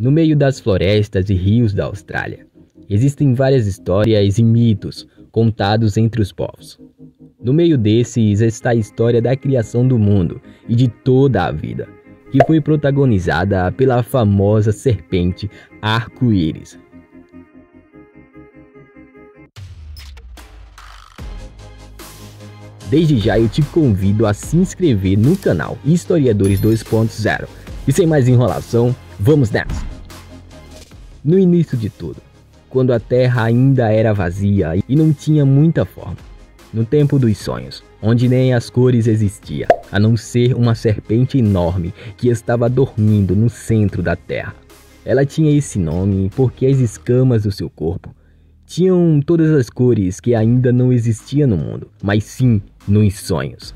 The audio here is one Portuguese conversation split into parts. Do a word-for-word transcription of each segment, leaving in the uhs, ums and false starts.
No meio das florestas e rios da Austrália, existem várias histórias e mitos contados entre os povos. No meio desses está a história da criação do mundo e de toda a vida, que foi protagonizada pela famosa serpente arco-íris. Desde já eu te convido a se inscrever no canal Historiadores dois ponto zero. E sem mais enrolação, vamos nessa! No início de tudo, quando a Terra ainda era vazia e não tinha muita forma, no tempo dos sonhos, onde nem as cores existiam, a não ser uma serpente enorme que estava dormindo no centro da Terra. Ela tinha esse nome porque as escamas do seu corpo tinham todas as cores que ainda não existiam no mundo, mas sim nos sonhos.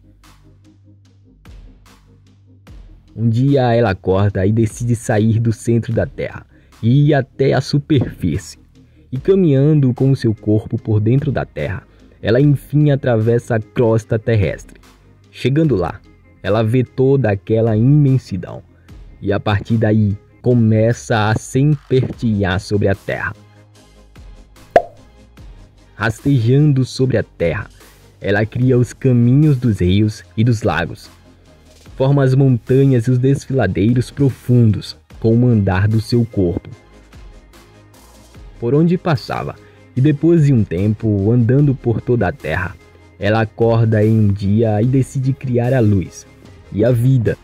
Um dia ela acorda e decide sair do centro da Terra e ir até a superfície. E caminhando com o seu corpo por dentro da Terra, ela enfim atravessa a crosta terrestre. Chegando lá, ela vê toda aquela imensidão e a partir daí começa a serpentear sobre a Terra. Rastejando sobre a Terra, ela cria os caminhos dos rios e dos lagos. Forma as montanhas e os desfiladeiros profundos com o andar do seu corpo, por onde passava, e depois de um tempo andando por toda a Terra, ela acorda em um dia e decide criar a luz e a vida.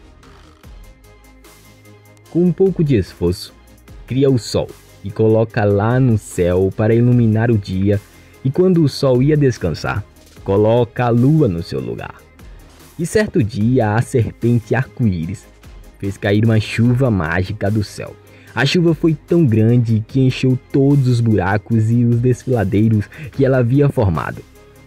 Com um pouco de esforço, cria o Sol e coloca lá no céu para iluminar o dia, e quando o Sol ia descansar, coloca a Lua no seu lugar. E certo dia a serpente arco-íris fez cair uma chuva mágica do céu. A chuva foi tão grande que encheu todos os buracos e os desfiladeiros que ela havia formado.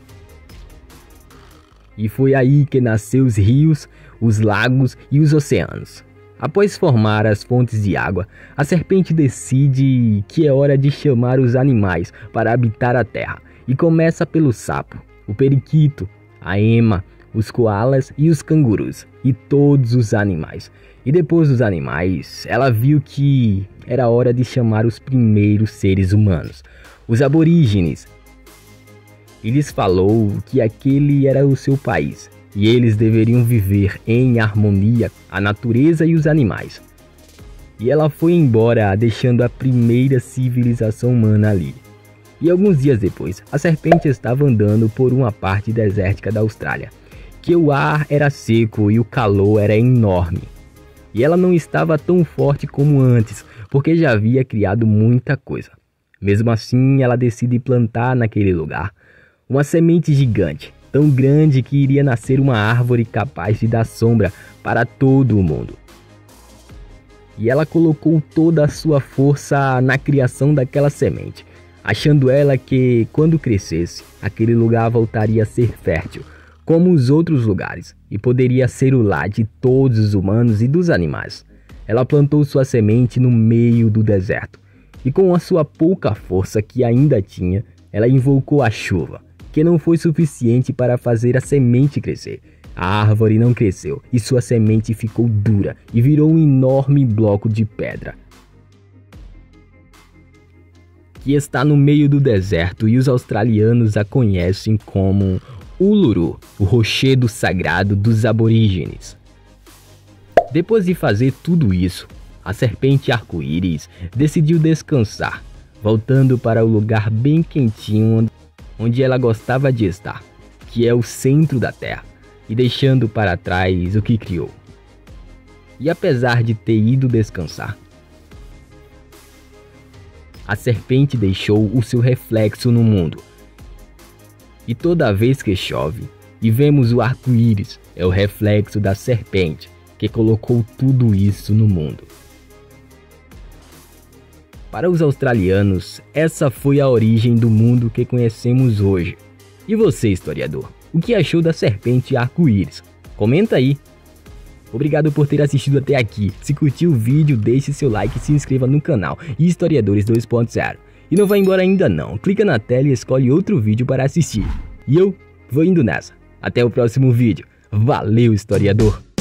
E foi aí que nasceu os rios, os lagos e os oceanos. Após formar as fontes de água, a serpente decide que é hora de chamar os animais para habitar a terra. E começa pelo sapo, o periquito, a ema, os coalas e os cangurus, e todos os animais. E depois dos animais, ela viu que era hora de chamar os primeiros seres humanos, os aborígenes. E lhes falou que aquele era o seu país, e eles deveriam viver em harmonia, a natureza e os animais. E ela foi embora, deixando a primeira civilização humana ali. E alguns dias depois, a serpente estava andando por uma parte desértica da Austrália, que o ar era seco e o calor era enorme. E ela não estava tão forte como antes, porque já havia criado muita coisa. Mesmo assim, ela decide plantar naquele lugar uma semente gigante, tão grande que iria nascer uma árvore capaz de dar sombra para todo o mundo. E ela colocou toda a sua força na criação daquela semente, achando ela que, quando crescesse, aquele lugar voltaria a ser fértil, como os outros lugares, e poderia ser o lar de todos os humanos e dos animais. Ela plantou sua semente no meio do deserto, e com a sua pouca força que ainda tinha, ela invocou a chuva, que não foi suficiente para fazer a semente crescer. A árvore não cresceu, e sua semente ficou dura e virou um enorme bloco de pedra, que está no meio do deserto, e os australianos a conhecem como Uluru, o rochedo sagrado dos aborígenes. Depois de fazer tudo isso, a serpente arco-íris decidiu descansar, voltando para o lugar bem quentinho onde ela gostava de estar, que é o centro da Terra, e deixando para trás o que criou. E apesar de ter ido descansar, a serpente deixou o seu reflexo no mundo. E toda vez que chove e vemos o arco-íris, é o reflexo da serpente que colocou tudo isso no mundo. Para os australianos, essa foi a origem do mundo que conhecemos hoje. E você, historiador, o que achou da serpente arco-íris? Comenta aí! Obrigado por ter assistido até aqui. Se curtiu o vídeo, deixe seu like e se inscreva no canal Historiadores dois ponto zero. E não vai embora ainda não, clica na tela e escolhe outro vídeo para assistir. E eu vou indo nessa. Até o próximo vídeo. Valeu, historiador!